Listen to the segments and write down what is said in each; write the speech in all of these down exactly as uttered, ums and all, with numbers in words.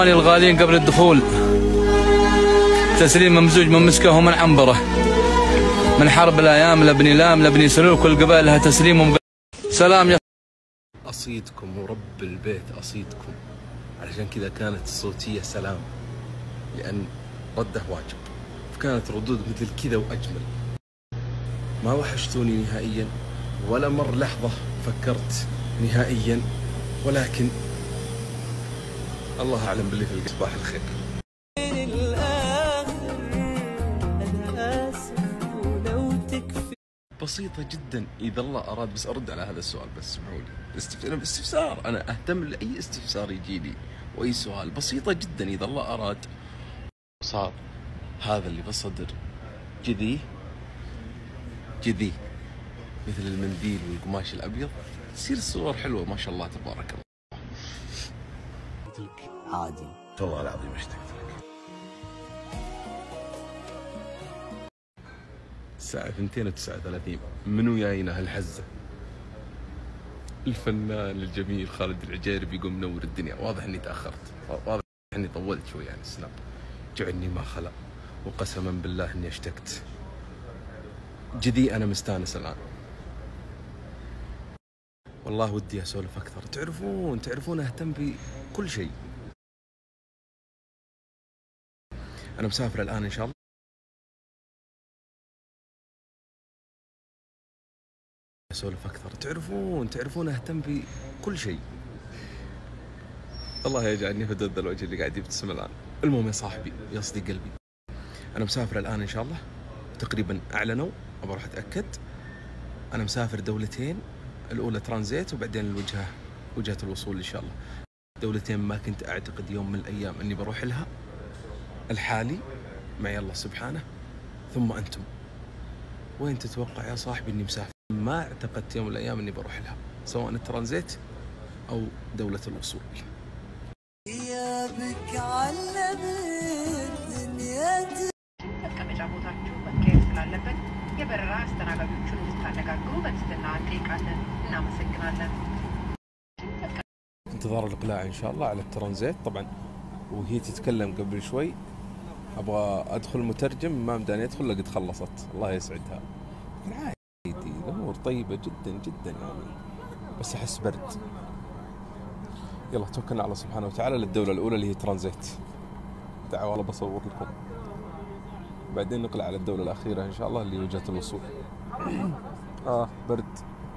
الغاليين قبل الدخول تسليم ممزوج من مسكه ومن عنبره، من حرب الايام لبني لام لبني سلول، كل قبائل لها تسليم ومق... سلام يا اصيدكم ورب البيت اصيدكم، علشان كذا كانت الصوتيه سلام، لان رده واجب، فكانت ردود مثل كذا واجمل. ما وحشتوني نهائيا، ولا مر لحظه فكرت نهائيا، ولكن الله اعلم باللي في الصباح الخير. بسيطة جدا، إذا الله أراد. بس أرد على هذا السؤال، بس اسمحوا لي. أنا باستفسار، أنا أهتم لأي استفسار يجيني وأي سؤال. بسيطة جدا، إذا الله أراد صار هذا اللي في الصدر جذي جذي مثل المنديل والقماش الأبيض، تصير الصور حلوة ما شاء الله تبارك الله. عادي والله العظيم اشتقت لك. الساعة اثنتين وتسعة وثلاثين، منو جاينا هالحزة؟ الفنان الجميل خالد العجيري بيقوم منور الدنيا. واضح اني تأخرت، واضح اني طولت شوي عن السناب، جعلني ما خلق، وقسما بالله اني اشتقت جدي. انا مستانس الان، والله ودي اسولف اكثر. تعرفون تعرفون اهتم بكل شيء. انا مسافر الان ان شاء الله، اسولف اكثر. تعرفون تعرفون اهتم بكل شيء. الله يجعلني في ذا الوجه اللي قاعد يبتسم الان. المهم يا صاحبي يا صديق قلبي، انا مسافر الان ان شاء الله، تقريبا اعلنوا، ابى اروح اتاكد. انا مسافر دولتين، الاولى ترانزيت وبعدين الوجهه وجهه الوصول ان شاء الله. دولتين ما كنت اعتقد يوم من الايام اني بروح لها، الحالي معي الله سبحانه، ثم انتم. وين تتوقع يا صاحبي اني مسافر؟ ما اعتقدت يوم من الايام اني بروح لها، سواء الترانزيت او دوله الوصول. غيابك علم الدنيا መቀመጫ ቦታችሁ መካሄድ ስላለበት የበረራ አስተናጋጆቹን እንድታነጋግሩ በትህትና እንጠይቃለን። እናመሰግናለን። انتظار الاقلاع ان شاء الله على الترانزيت. طبعا وهي تتكلم قبل شوي ابغى ادخل مترجم، ما مداني ادخل لقد خلصت، الله يسعدها. عادي، الامور طيبه جدا جدا يعني، بس احس برد. يلا توكلنا على الله سبحانه وتعالى للدوله الاولى اللي هي ترانزيت. تعالوا والله بصور لكم، بعدين نقلع على الدوله الاخيره ان شاء الله اللي وجهه الوصول. اه برد.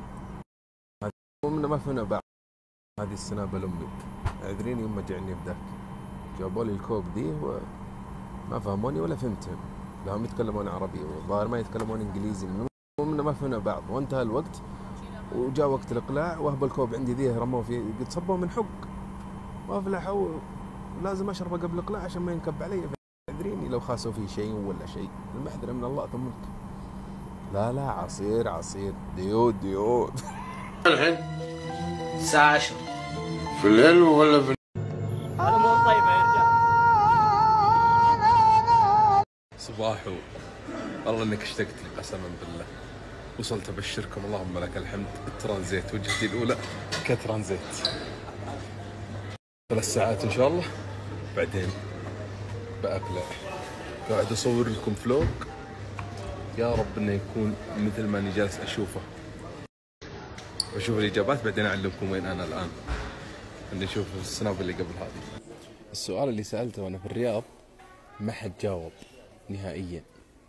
ومن ما فهمنا بعض هذه السنابه لامي، اعذريني يوم جعني بذاك، جابوا لي الكوب دي وما فهموني ولا فهمتهم، لهم يتكلمون عربي والظاهر ما يتكلمون انجليزي. ومن ما فهمنا بعض، وانتهى الوقت وجاء وقت الاقلاع، وهب الكوب عندي ذي رموه فيه، قد صبوا من حق ما افلحوا، لازم اشربه قبل الاقلاع عشان ما ينكب علي. ادريني لو خاسوا فيه شيء ولا شيء، المحذره من الله ثم منك. لا لا عصير عصير ديود ديود. الحين الساعة عشرة في الليل ولا في الأمور طيبة يا رجال. صباحو، والله انك اشتقت لي قسما بالله. وصلت ابشركم اللهم لك الحمد، الترانزيت وجهتي الاولى كترانزيت. ثلاث ساعات ان شاء الله بعدين بأقلع. قاعد اصور لكم فلوق، يا رب انه يكون مثل ما اني جالس اشوفه، واشوف الاجابات بعدين اعلمكم وين انا الان. اني اشوف السناب اللي قبل هذه. السؤال اللي سالته وانا في الرياض ما حد جاوب نهائيا.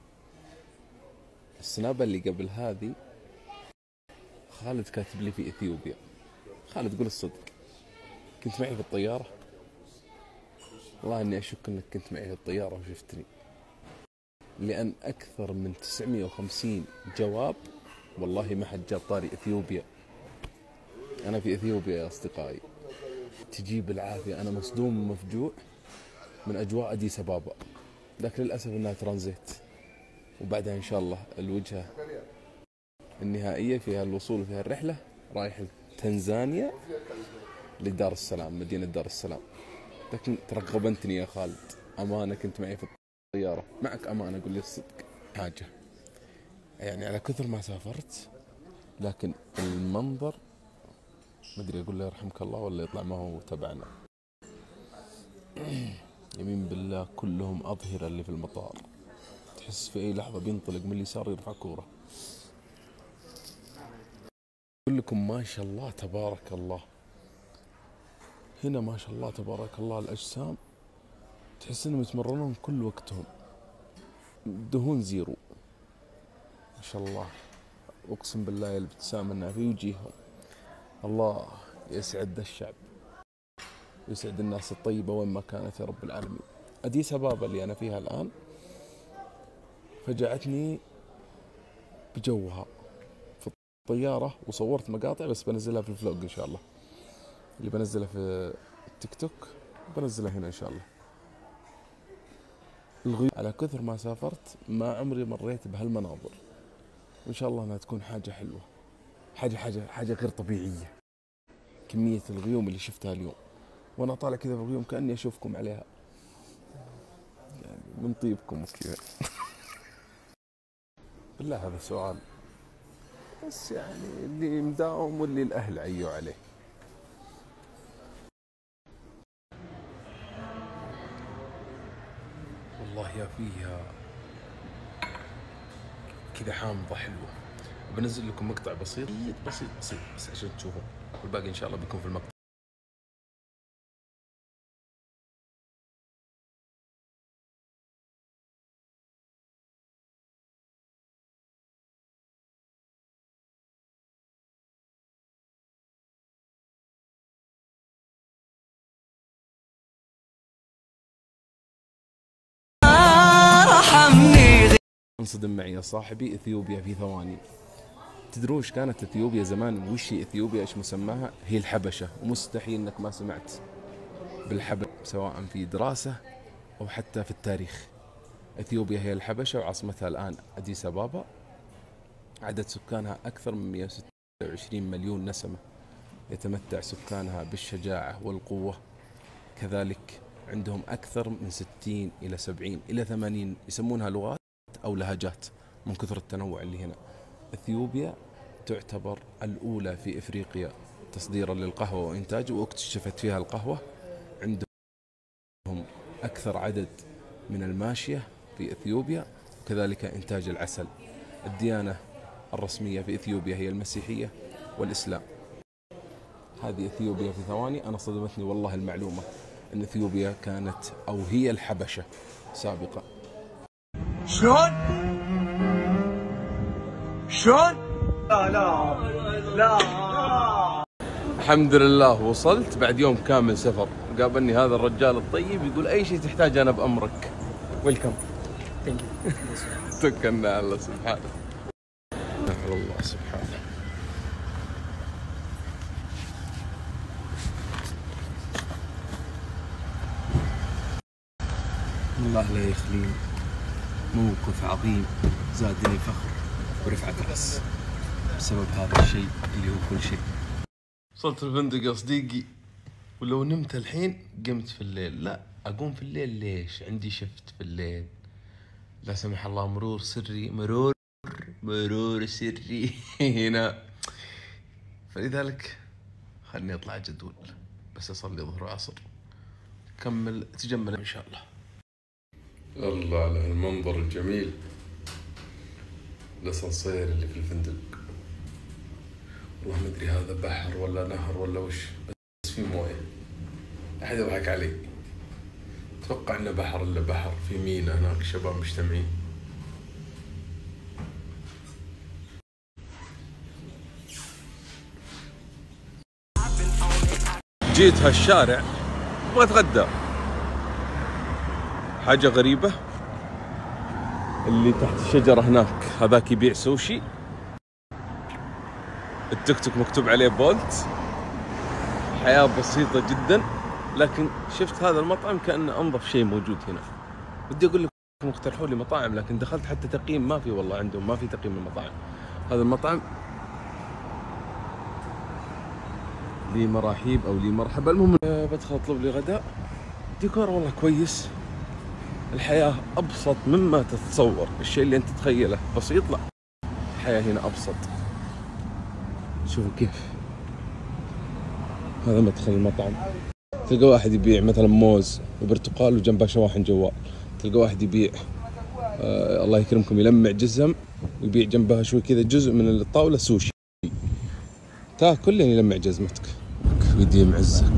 السنابة اللي قبل هذه خالد كاتب لي في اثيوبيا. خالد قول الصدق، كنت معي في الطيارة؟ والله اني اشك انك كنت معي في الطيارة وشفتني، لان اكثر من تسعمئة وخمسين جواب والله ما حد جاب طاري اثيوبيا. انا في اثيوبيا يا اصدقائي، تجيب العافية. انا مصدوم ومفجوع من اجواء اديس ابابا، لكن للاسف انها ترانزيت، وبعدها ان شاء الله الوجهة النهائية فيها الوصول فيها الرحلة، رايح تنزانيا لدار السلام، مدينة دار السلام. لكن ترقبنتني يا خالد، امانة كنت معي في الطيارة. معك امانة قول لي الصدق حاجة، يعني على كثر ما سافرت لكن المنظر ما ادري اقول له يرحمك الله ولا يطلع ما هو تبعنا. يمين بالله كلهم أظهرة اللي في المطار، تحس في أي لحظة بينطلق من اليسار يرفع كورة. أقول لكم ما شاء الله تبارك الله، هنا ما شاء الله تبارك الله الأجسام تحس إنهم يتمرنون كل وقتهم، دهون زيرو ما شاء الله. أقسم بالله الابتسامة في وجيههم. الله يسعد ذا الشعب، يسعد الناس الطيبة وين ما كانت يا رب العالمين. أديس أبابا اللي أنا فيها الآن فجعتني بجوها في الطيارة، وصورت مقاطع بس بنزلها في الفلوج إن شاء الله، اللي بنزلها في التيك توك بنزلها هنا إن شاء الله. الغيوم على كثر ما سافرت ما عمري مريت بهالمناظر، وإن شاء الله أنها تكون حاجة حلوة، حاجة حاجة حاجة غير طبيعية. كمية الغيوم اللي شفتها اليوم وأنا طالع كذا في الغيوم كأني أشوفكم عليها، يعني من طيبكم وكذا. بالله هذا سؤال بس يعني اللي مداوم واللي الأهل عيوا عليه. والله يا فيها كذا حامضة حلوة. بنزل لكم مقطع بسيط بسيط بسيط بس عشان تشوفوا، والباقي إن شاء الله بيكون في المقطع. انصدم معي يا صاحبي اثيوبيا في ثواني. تدرون ايش كانت اثيوبيا زمان؟ وش هي اثيوبيا؟ ايش مسماها؟ هي الحبشه، ومستحيل انك ما سمعت بالحبشه سواء في دراسه او حتى في التاريخ. اثيوبيا هي الحبشه وعاصمتها الان اديس ابابا. عدد سكانها اكثر من مئة وستة وعشرين مليون نسمه، يتمتع سكانها بالشجاعه والقوه، كذلك عندهم اكثر من ستين الى سبعين الى ثمانين يسمونها لغات أو لهجات من كثر التنوع اللي هنا. اثيوبيا تعتبر الأولى في إفريقيا تصديرا للقهوة وإنتاجه، واكتشفت فيها القهوة. عندهم أكثر عدد من الماشية في اثيوبيا، وكذلك إنتاج العسل. الديانة الرسمية في اثيوبيا هي المسيحية والإسلام. هذه اثيوبيا في ثواني. أنا صدمتني والله المعلومة أن اثيوبيا كانت أو هي الحبشة سابقا. شلون؟ شلون؟ لا لا لا. الحمد لله وصلت بعد يوم كامل سفر. قابلني هذا الرجال الطيب يقول أي شيء تحتاج أنا بأمرك. ويلكم. توكلنا على الله سبحانه. نحمد الله سبحانه. الله لا يخليني، موقف عظيم زادني فخر ورفعة رأس بسبب هذا الشيء اللي هو كل شيء. وصلت الفندق يا صديقي، ولو نمت الحين قمت في الليل. لا أقوم في الليل ليش؟ عندي شفت في الليل لا سمح الله، مرور سري مرور مرور سري هنا، فلذلك خلني أطلع جدول بس أصلي ظهر وعصر، كمل تجمل إن شاء الله. الله على المنظر الجميل، الأسانسير اللي في الفندق. والله ما أدري هذا بحر ولا نهر ولا وش، بس في موية. أحد يضحك علي، أتوقع إنه بحر إلا بحر. في مينا هناك شباب مجتمعين. جيت هالشارع أبغى أتغدى، حاجة غريبة. اللي تحت الشجرة هناك هذاك يبيع سوشي، التيك توك مكتوب عليه بولت. حياة بسيطة جدا، لكن شفت هذا المطعم كأنه أنظف شيء موجود هنا. بدي أقول لكم اقترحوا لي مطاعم، لكن دخلت حتى تقييم ما في، والله عندهم ما في تقييم المطاعم. هذا المطعم لي مراحيب أو لي مرحبا. المهم بدخل أطلب لي غداء، ديكور والله كويس. الحياة أبسط مما تتصور، الشيء اللي أنت تتخيله بسيط، لا الحياة هنا أبسط. شوفوا كيف هذا مدخل المطعم، تلقى واحد يبيع مثلا موز وبرتقال وجنبه شواحن جوال. تلقى واحد يبيع آه الله يكرمكم يلمع جزم ويبيع جنبها شوي كذا جزء من الطاولة سوشي. تاكل لين يلمع جزمتك ويديم عزك.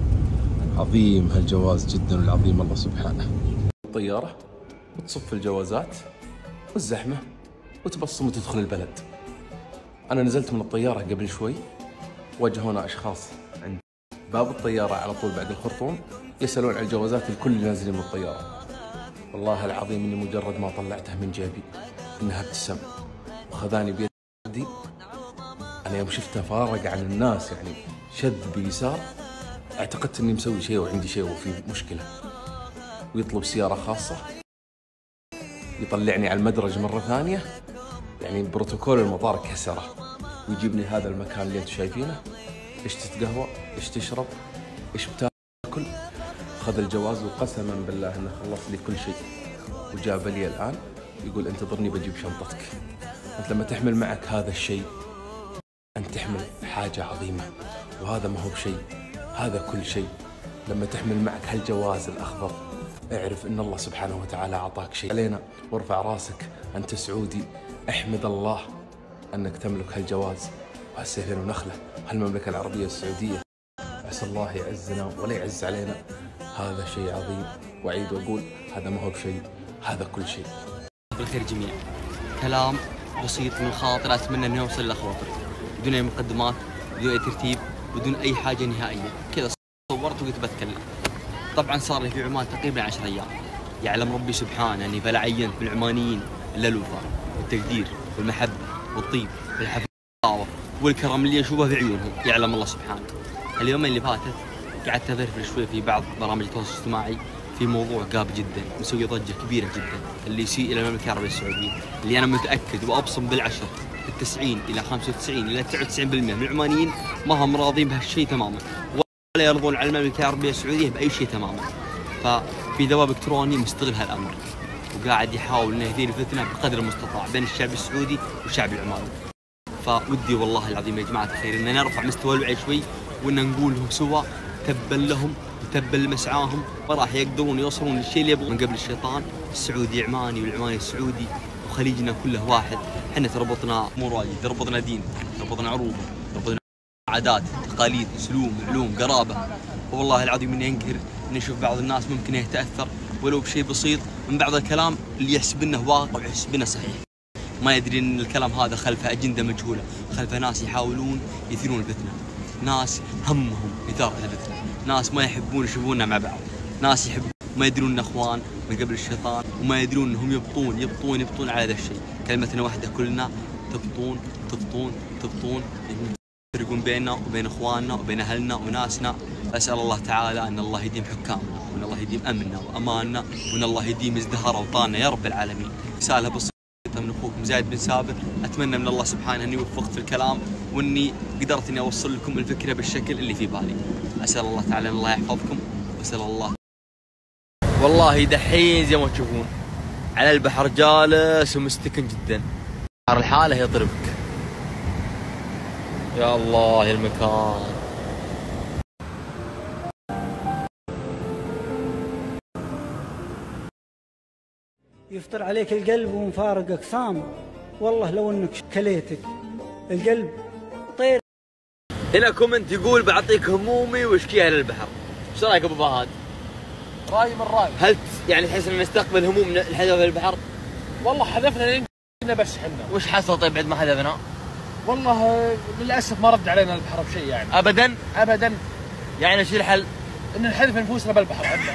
عظيم هالجواز جدا والعظيم الله سبحانه. الطيارة وتصف الجوازات والزحمة وتبصم وتدخل البلد. أنا نزلت من الطيارة قبل شوي، واجهونا أشخاص عند باب الطيارة على طول بعد الخرطوم يسألون عن الجوازات الكل اللي نازلين من الطيارة. والله العظيم إني مجرد ما طلعتها من جيبي إنها ابتسم وخذاني بيدي. أنا يوم شفتها فارق عن الناس، يعني شذ بيسار، اعتقدت إني مسوي شيء وعندي شيء وفي مشكلة. ويطلب سيارة خاصة يطلعني على المدرج مرة ثانية، يعني بروتوكول المطار كسره، ويجيبني هذا المكان اللي انتم شايفينه. ايش تتقهوى؟ ايش تشرب؟ ايش بتاكل؟ خذ الجواز وقسما بالله انه خلص لي كل شيء، وجاب لي الان يقول انتظرني بجيب شنطتك. انت لما تحمل معك هذا الشيء انت تحمل حاجة عظيمة، وهذا ما هو بشيء، هذا كل شيء. لما تحمل معك هالجواز الاخضر اعرف ان الله سبحانه وتعالى اعطاك شيء علينا، وارفع راسك. انت سعودي، احمد الله انك تملك هالجواز وهالسيفين ونخله، هالمملكه العربيه السعوديه. عسى الله يعزنا ولا يعز علينا. هذا شيء عظيم، واعيد واقول هذا ما هو بشيء، هذا كل شيء. بالخير جميع. كلام بسيط من خاطر اتمنى انه يوصل لخواطرك بدون اي مقدمات، بدون اي ترتيب، بدون اي حاجه نهائيه. كذا صورت وقلت بتكلم. طبعا صار لي في عمان تقريبا عشر ايام. يعلم ربي سبحانه اني فلا عينت من العمانيين الا الوفاء والتقدير والمحبه والطيب والحفاوه والكرم اللي اشوفه في عيونهم. يعلم الله سبحانه. اليومين اللي فاتت قعدت افرفر شوي في بعض برامج التواصل الاجتماعي في موضوع قاب جدا مسوي ضجه كبيره جدا، اللي يسيء الى المملكه العربيه السعوديه، اللي انا متاكد وابصم بالعشر التسعين الى خمسة وتسعين الى تسعة وتسعين بالمئة من العمانيين ما هم راضين بهالشيء تماما، ولا يرضون على المملكه العربيه السعوديه باي شيء تماما. ففي ذباب الكتروني مستغل هالامر وقاعد يحاول انه يثير الفتنه بقدر المستطاع بين الشعب السعودي والشعب العماني. فودي والله العظيم يا جماعه الخير ان نرفع مستوى الوعي شوي، وان نقول لهم سوا تبا لهم وتبا لمسعاهم، وراح يقدرون يوصلون للشيء اللي يبغون. من قبل الشيطان السعودي عماني والعماني السعودي، وخليجنا كله واحد. احنا تربطنا امور واجد، تربطنا دين، تربطنا عروبه، تربطنا عادات، تقاليد، سلوم، علوم، قرابه. والله العظيم اني انكر ان اشوف بعض الناس ممكن يتاثر ولو بشيء بسيط من بعض الكلام اللي يحسب انه واقع ويحسب انه صحيح. ما يدري ان الكلام هذا خلفه اجنده مجهوله، خلفه ناس يحاولون يثيرون الفتنه، ناس همهم اثاره الفتنه، ناس ما يحبون يشوفوننا مع بعض، ناس يحبون ما يدرون ان اخوان من قبل الشيطان، وما يدرون انهم يبطون يبطون يبطون على هذا الشيء. كلمتنا واحده كلنا، تبطون تبطون تبطون، يفرقون بيننا وبين اخواننا وبين اهلنا وناسنا. اسال الله تعالى ان الله يديم حكامنا، وان الله يديم امننا واماننا، وان الله يديم ازدهار اوطاننا يا رب العالمين. رساله بسيطه من اخوكم زايد بن سابر، اتمنى من الله سبحانه اني وفقت في الكلام، واني قدرت اني اوصل لكم الفكره بالشكل اللي في بالي. اسال الله تعالى ان الله يحفظكم، واسال الله. والله دحين زي ما تشوفون على البحر جالس ومستكن جدا. الحاله يضربك. يا الله يا المكان. يفطر عليك القلب ومفارقك صام، والله لو انك كليتك القلب طير. هنا كومنت يقول بعطيك همومي واشكيها للبحر. ايش رايك ابو فهد؟ راي من راي. هل يعني تحس ان نستقبل هموم الحذف في البحر؟ والله حذفنا لنا بس حنا. وش حصل طيب بعد ما حذفنا؟ والله للاسف ما رد علينا البحر بشيء يعني. ابدا؟ ابدا. يعني ايش الحل؟ ان نحذف نفوسنا بالبحر عندنا.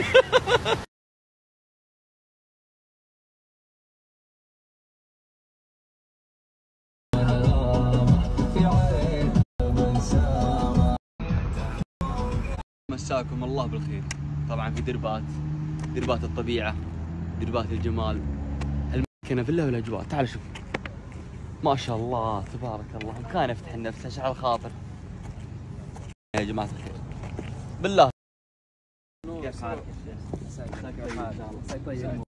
مساكم الله بالخير. طبعا في دربات، دربات الطبيعة، دربات الجمال، المكنة فيلا والاجواء. تعال شوف ما شاء الله تبارك الله، مكان يفتح النفس، يشعل الخاطر يا جماعة الخير. بالله كيف حالك يا شيخ؟ مساك الله طيب.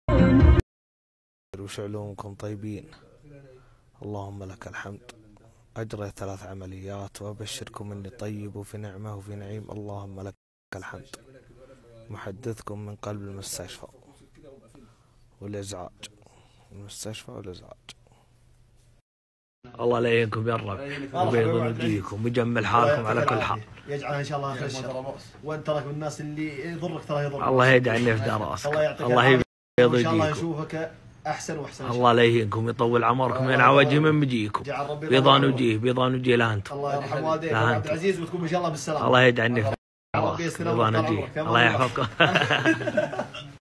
وش علومكم طيبين؟ اللهم لك الحمد. أجرى ثلاث عمليات، وأبشركم إني طيب وفي نعمة وفي نعيم، اللهم لك الحمد. محدثكم من قلب المستشفى والإزعاج، المستشفى والإزعاج. الله لا يهينكم يا رب، وبيض وجيهكم ويجمل حالكم على كل حال. يجعلها ان شاء الله اخر الشهر، وانت تراك من الناس اللي يضرك ترى يضرك. الله يجعلني في دار راسك، الله يبيض وجيهكم، ان شاء الله يشوفك احسن واحسن. الله لا يهينكم، يطول عمركم، ينعى وجهي من مجيكم. بيضان وجيه، بيضان وجيه لا انتم. الله يرحم والديك عبد العزيز، وتكون ان شاء الله بالسلامه. الله يجعلني في دار راسك، بيضان وجيه، الله يحفظكم.